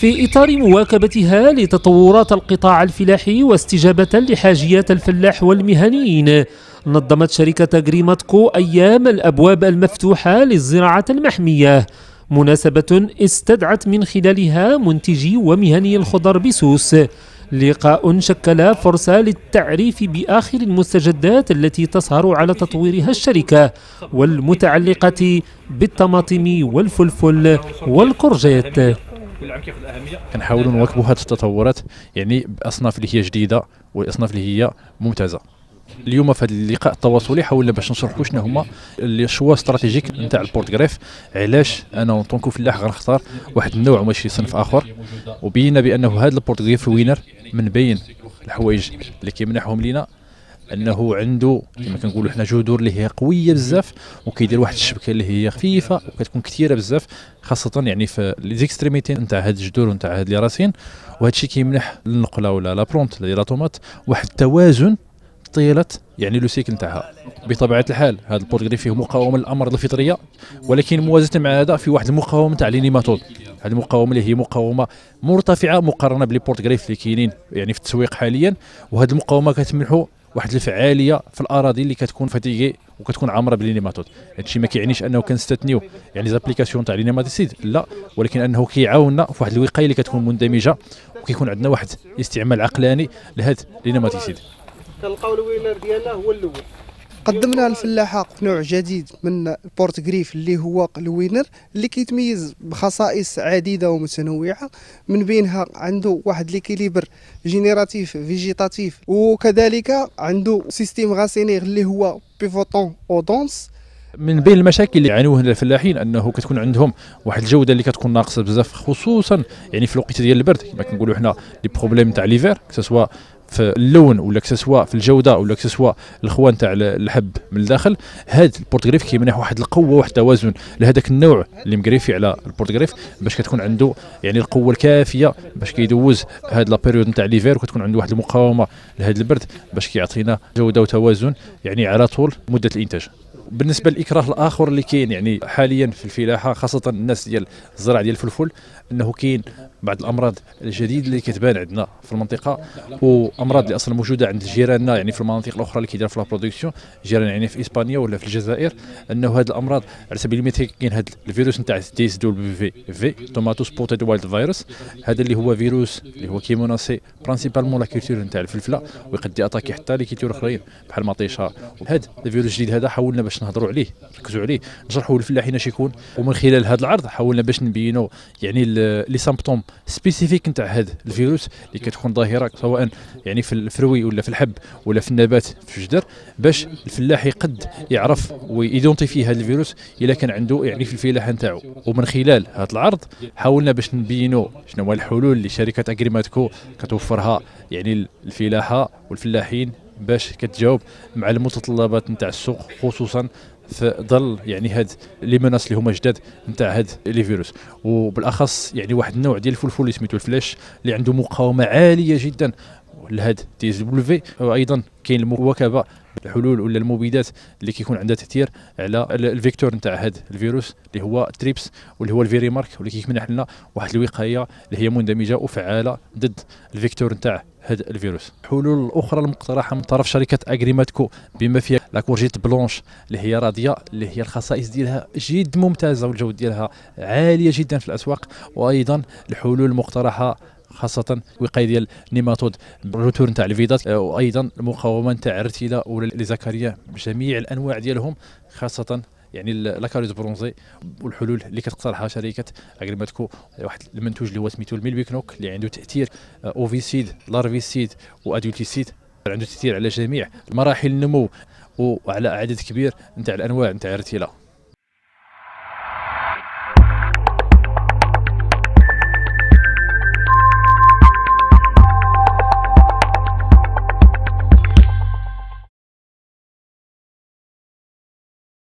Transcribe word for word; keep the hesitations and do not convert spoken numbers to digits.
في إطار مواكبتها لتطورات القطاع الفلاحي واستجابة لحاجيات الفلاح والمهنيين، نظمت شركة أجريماتكو أيام الأبواب المفتوحة للزراعة المحمية، مناسبة استدعت من خلالها منتجي ومهني الخضر بسوس. لقاء شكل فرصة للتعريف بآخر المستجدات التي تسهر على تطويرها الشركة والمتعلقة بالطماطم والفلفل والكورجيت. كنحاولوا نواكبوا هذه التطورات يعني باصناف اللي هي جديده والاصناف اللي هي ممتازه. اليوم في هذا اللقاء التواصلي حاولنا باش نشرحوا شنو هما الشوا استراتيجيك نتاع البورتغريف، علاش انا اونطونكو فلاح غنختار واحد النوع ماشي صنف اخر، وبينا بانه هذا البورتغريف وينر من بين الحوايج اللي كيمنحهم لينا انه عنده كما كنقولوا حنا جذور اللي هي قويه بزاف، وكيدير واحد الشبكه اللي هي خفيفه وكتكون كثيره بزاف، خاصه يعني في لي زيكستريميتي نتاع هاد الجذور ونتاع هاد لي راسين. وهذا الشيء كيمنح للنقله ولا لا برونت ديال لا طوماط واحد التوازن طيله يعني لو سيكل نتاعها. بطبيعه الحال هذا البورتغريف فيه مقاومه للامراض الفطريه، ولكن موازنه مع هذا في واحد المقاومه تاع لي نيماتود. هذه المقاومه اللي هي مقاومه مرتفعه مقارنه بلي بورتغريف اللي كاينين يعني في التسويق حاليا، وهذه المقاومه كتمنحوا واحد الفعاليه في الاراضي اللي كتكون فاتيكي وكتكون عامره بلي نيماتود. هذا الشيء ما كيعنيش انه كنستثنيو يعني زابليكاسيون تاع لي نيماتيسيد، لا، ولكن انه كيعاوننا في واحد الوقايه اللي كتكون مندمجه، وكيكون عندنا واحد استعمال عقلاني لهاد لي نيماتيسيد. كنلقاو الوينر ديالنا هو الاول. قدمنا للفلاحه نوع جديد من البورتغريف اللي هو الوينر، اللي كيتميز بخصائص عديده ومتنوعه، من بينها عنده واحد ليكيليبر جينيراتيف فيجيتاتيف، وكذلك عنده سيستيم غاسينير اللي هو بيفوتون او دونس. من بين المشاكل اللي يعانيوها الفلاحين انه كتكون عندهم واحد الجوده اللي كتكون ناقصه بزاف، خصوصا يعني في الوقيته ديال البرد كما كنقولوا حنا لي بروبليم تاع ليفير، كسوا في اللون ولا كسوا في الجوده ولا كسوا الخوان تاع الحب من الداخل. هذا البورتغريف كيمنح واحد القوه واحد التوازن لهذاك النوع اللي مقريفي على البورتغريف، باش كتكون عنده يعني القوه الكافيه باش كيدوز هاد لا بيريود نتاع ليفير، وكتكون عنده واحد المقاومه لهذا البرد باش كيعطينا جوده وتوازن يعني على طول مده الانتاج. بالنسبه للاكراه الاخر اللي كاين يعني حاليا في الفلاحه، خاصه الناس ديال الزراعه ديال الفلفل، انه كاين بعض الامراض الجديده اللي كتبان عندنا في المنطقه، وامراض اللي اصلا موجوده عند جيراننا يعني في المناطق الاخرى اللي كيديروا في لا برودكسيون، جيران يعني في اسبانيا ولا في الجزائر، انه هذه الامراض على سبيل المثال كاين هذا الفيروس نتاع دي اس دبليو في في توماتو سبوتد وايلد فيروس. هذا اللي هو فيروس اللي هو كيموناسي برانسيبالمون لا كولتور نتاع الفلفله، ويقد ياتاكي حتى لي كولتور اخرين بحال مطيشه. هذا الفيروس الجديد هذا حاولنا باش نهضروا عليه نركزوا عليه نشرحوا للفلاحين اش يكون، ومن خلال هذا العرض حاولنا باش نبينوا يعني لي سامبتوم سبيسيفيك نتاع هذا الفيروس اللي كتكون ظاهره سواء يعني في الفروي ولا في الحب ولا في النبات في الجدر، باش الفلاح يقد يعرف ويدونتيفي هذا الفيروس الا كان عنده يعني في الفلاحه نتاعو. ومن خلال هذا العرض حاولنا باش نبينوا شنو هو الحلول اللي شركه اجريماتكو كتوفرها يعني الفلاحه والفلاحين باش كتجاوب مع المتطلبات نتاع السوق، خصوصا في ظل يعني هاد لي مناس اللي هما جداد نتاع هاد لي فيروس، وبالاخص يعني واحد النوع ديال الفلفل اللي سميتو الفلاش اللي عنده مقاومه عاليه جدا لهاد تي اس دبليو في. وايضا كاين المواكبه الحلول ولا المبيدات اللي كيكون عندها تاثير على الفيكتور نتاع هذا الفيروس اللي هو تريبس واللي هو الفيري مارك، واللي كيمنح لنا واحد الوقايه اللي هي مندمجه وفعاله ضد الفيكتور نتاع هذا الفيروس. الحلول الاخرى المقترحه من طرف شركه اجريماتكو بما فيها لا كورجيت بلونش اللي هي راضيه، اللي هي الخصائص ديالها جد ممتازه والجوده ديالها عاليه جدا في الاسواق، وايضا الحلول المقترحه خاصه وقايه ديال نيماتود الروتور نتاع الفيدات، وايضا المقاومه نتاع الرتيله ولا لي زكريا بجميع الانواع ديالهم، خاصه يعني لاكاريوس برونزي. والحلول اللي كتقترحها شركه اجريماتكو واحد المنتوج اللي هو سميتو الميلبيكنوك اللي عنده تاثير اوفيسيد لارفيسيد وادولتيسيد، عنده تاثير على جميع مراحل النمو وعلى عدد كبير نتاع الانواع نتاع الرتيله.